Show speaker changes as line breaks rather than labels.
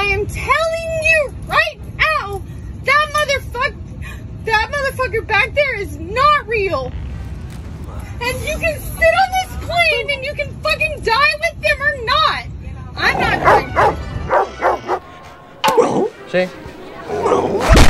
I am telling you right now, that motherfucker back there is not real. And you can sit on this plane and you can fucking die with them or not. I'm not going to.
Shay?